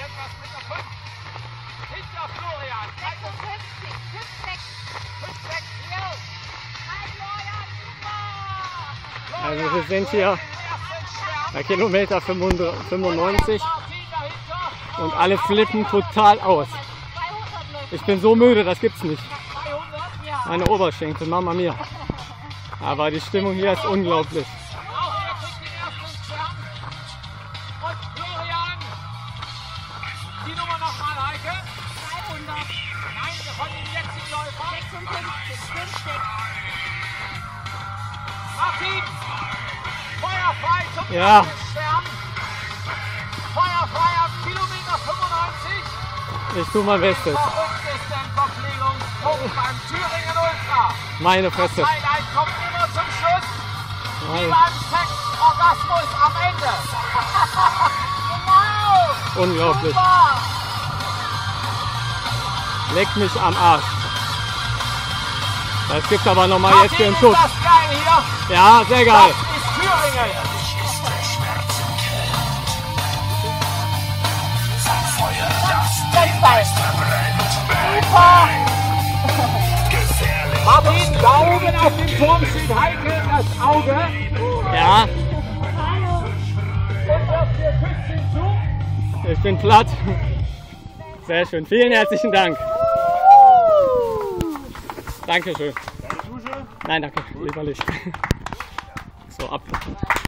irgendwas mit der 5. Hinter Florian. 56, 5, 6. 5, 6. Florian, super! Also wir sind hier bei Kilometer 95 und alle flippen total aus. 200 noch. Ich bin so müde, das gibt's nicht. 200? Ja. Meine Oberschenkel, Mama mia. Aber die Stimmung hier ist unglaublich. Auch er kriegt den ersten Stern. Und Florian. Die Nummer nochmal, Heike. 300. Nein, von dem jetzigen Läufer. 56, 5, 6. Martin. Feuerfrei zum Ja. ersten Stern. Feuerfrei am Kilometer 95. Ich tue mein Bestes. Verrücktesten Verpflegungspunkt beim Thüringen Ultra. Meine Fresse. Das Highlight kommt immer zum Schluss. Wie Nein. beim Sex-Orgasmus am Ende. Genau. Unglaublich. Super. Leck mich am Arsch. Das gibt aber nochmal jetzt Martin, hier einen ist Schuss. das geil hier? Ja, sehr geil. Das ist Thüringen. Super! Martin, da oben auf dem Turm steht Heike das Auge. Ja, Hallo! Und wir küssen zu. ich bin platt. Sehr schön. Vielen herzlichen Dank. Dankeschön. Nein, danke. Lieber nicht. So, ab.